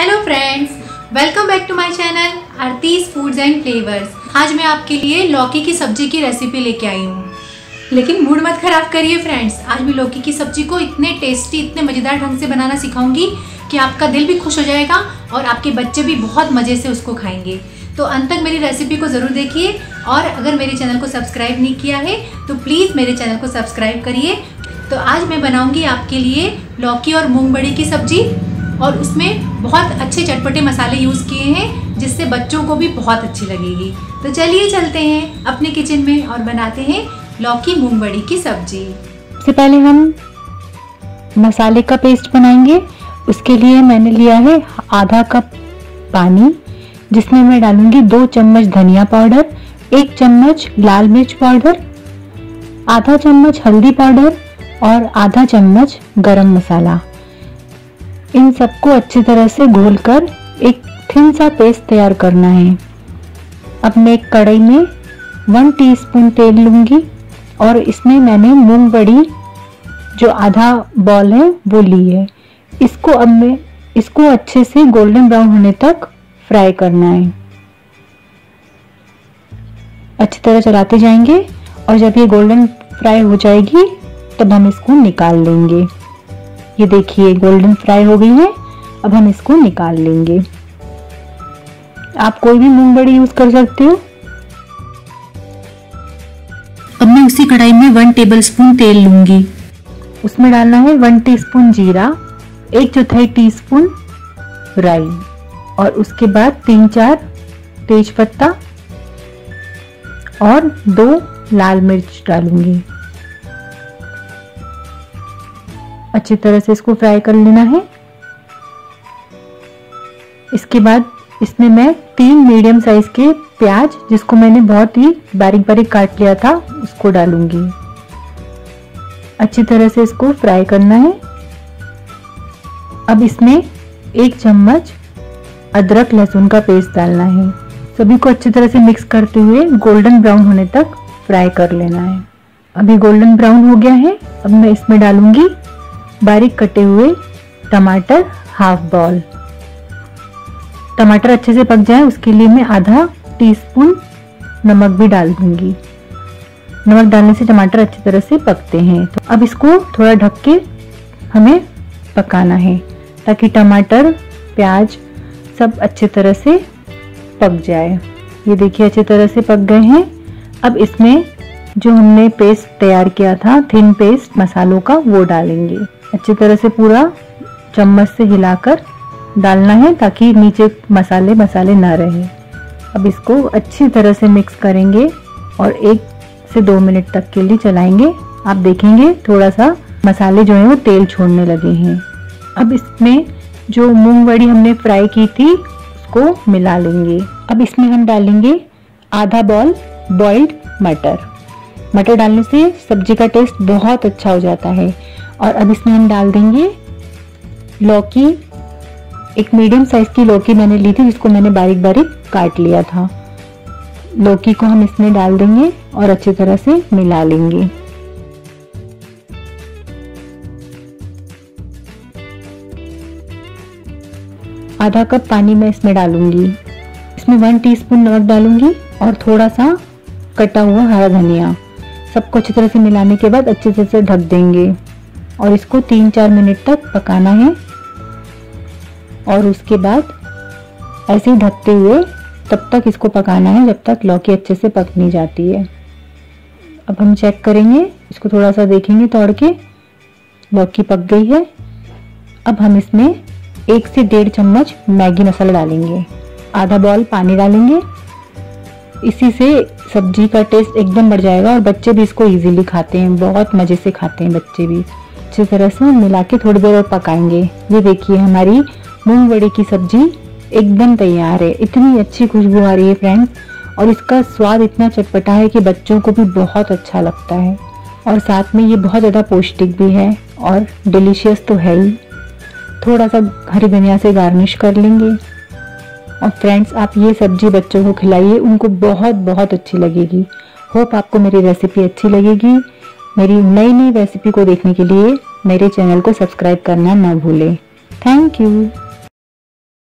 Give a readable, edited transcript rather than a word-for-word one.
Hello friends, welcome back to my channel Aarti's foods and flavours. आज मैं आपके लिए लौकी की सब्जी की रेसिपी लेके आई हूँ। लेकिन मूड मत खराब करिए फ्रेंड्स, आज मैं लौकी की सब्जी को इतने टेस्टी, इतने मज़ेदार ढंग से बनाना सिखाऊंगी कि आपका दिल भी खुश हो जाएगा और आपके बच्चे भी बहुत मज़े से उसको खाएंगे। तो अंत तक मेरी रेसिपी को ज़रूर देखिए और अगर मेरे चैनल को सब्सक्राइब नहीं किया है तो प्लीज़ मेरे चैनल को सब्सक्राइब करिए। तो आज मैं बनाऊंगी आपके लिए लौकी और मूंग बड़ी की सब्जी और उसमें बहुत अच्छे चटपटे मसाले यूज़ किए हैं जिससे बच्चों को भी बहुत अच्छी लगेगी। तो चलिए चलते हैं अपने किचन में और बनाते हैं लौकी मूंग बड़ी की सब्जी। सबसे पहले हम मसाले का पेस्ट बनाएंगे। उसके लिए मैंने लिया है आधा कप पानी, जिसमें मैं डालूंगी 2 चम्मच धनिया पाउडर, 1 चम्मच लाल मिर्च पाउडर, आधा चम्मच हल्दी पाउडर और आधा चम्मच गरम मसाला। इन सबको अच्छी तरह से घोलकर एक थिन सा पेस्ट तैयार करना है। अब मैं एक कढ़ाई में 1 टीस्पून तेल लूंगी और इसमें मैंने मूंग बड़ी जो आधा बॉल है वो ली है। इसको अच्छे से गोल्डन ब्राउन होने तक फ्राई करना है। अच्छी तरह चलाते जाएंगे और जब ये गोल्डन फ्राई हो जाएगी तब हम इसको निकाल लेंगे। ये देखिए गोल्डन फ्राई हो गई है। अब हम इसको निकाल लेंगे। आप कोई भी मूंग बड़ी यूज कर सकते हो। अब मैं उसी कढ़ाई में 1 टेबलस्पून तेल लूंगी। उसमें डालना है 1 टीस्पून जीरा, 1/4 टीस्पून राई और उसके बाद 3-4 तेज पत्ता और 2 लाल मिर्च डालूंगी। अच्छी तरह से इसको फ्राई कर लेना है। इसके बाद इसमें मैं 3 मीडियम साइज के प्याज, जिसको मैंने बहुत ही बारीक बारीक काट लिया था, उसको डालूंगी। अच्छी तरह से इसको फ्राई करना है। अब इसमें 1 चम्मच अदरक लहसुन का पेस्ट डालना है। सभी को अच्छी तरह से मिक्स करते हुए गोल्डन ब्राउन होने तक फ्राई कर लेना है। अभी गोल्डन ब्राउन हो गया है। अब मैं इसमें डालूंगी बारीक कटे हुए टमाटर, हाफ बॉल। टमाटर अच्छे से पक जाए उसके लिए मैं आधा टीस्पून नमक भी डाल दूंगी। नमक डालने से टमाटर अच्छी तरह से पकते हैं। तो अब इसको थोड़ा ढक के हमें पकाना है ताकि टमाटर, प्याज सब अच्छी तरह से पक जाए। ये देखिए अच्छी तरह से पक गए हैं। अब इसमें जो हमने पेस्ट तैयार किया था, थिन पेस्ट मसालों का, वो डालेंगे। अच्छी तरह से पूरा चम्मच से हिलाकर डालना है ताकि नीचे मसाले ना रहे। अब इसको अच्छी तरह से मिक्स करेंगे और 1 से 2 मिनट तक के लिए चलाएंगे। आप देखेंगे थोड़ा सा मसाले जो है वो तेल छोड़ने लगे हैं। अब इसमें जो मूंग बड़ी हमने फ्राई की थी उसको मिला लेंगे। अब इसमें हम डालेंगे आधा बॉल बॉइल्ड मटर। मटर डालने से सब्जी का टेस्ट बहुत अच्छा हो जाता है। और अब इसमें हम डाल देंगे लौकी। एक मीडियम साइज की लौकी मैंने ली थी, जिसको मैंने बारीक बारीक काट लिया था। लौकी को हम इसमें डाल देंगे और अच्छी तरह से मिला लेंगे। आधा कप पानी मैं इसमें डालूंगी। इसमें 1 टीस्पून नमक डालूंगी और थोड़ा सा कटा हुआ हरा धनिया। सबको अच्छी तरह से मिलाने के बाद अच्छी तरह से ढक देंगे और इसको 3-4 मिनट तक पकाना है। और उसके बाद ऐसे ही ढकते हुए तब तक इसको पकाना है जब तक लौकी अच्छे से पक नहीं जाती है। अब हम चेक करेंगे, इसको थोड़ा सा देखेंगे तोड़ के, लौकी पक गई है। अब हम इसमें 1 से 1.5 चम्मच मैगी मसाला डालेंगे। आधा बॉल पानी डालेंगे। इसी से सब्जी का टेस्ट एकदम बढ़ जाएगा और बच्चे भी इसको इजीली खाते हैं, बहुत मज़े से खाते हैं बच्चे भी। अच्छी तरह से मिला के थोड़ी देर और पकाएंगे। ये देखिए हमारी मूंग बड़ी की सब्जी एकदम तैयार है। इतनी अच्छी खुशबू आ रही है फ्रेंड्स और इसका स्वाद इतना चटपटा है कि बच्चों को भी बहुत अच्छा लगता है। और साथ में ये बहुत ज़्यादा पौष्टिक भी है और डिलीशियस तो है ही। थोड़ा सा हरी धनिया से गार्निश कर लेंगे। और फ्रेंड्स, आप ये सब्जी बच्चों को खिलाइए, उनको बहुत बहुत अच्छी लगेगी। होप आपको मेरी रेसिपी अच्छी लगेगी। मेरी नई नई रेसिपी को देखने के लिए मेरे चैनल को सब्सक्राइब करना ना भूलें। Thank you.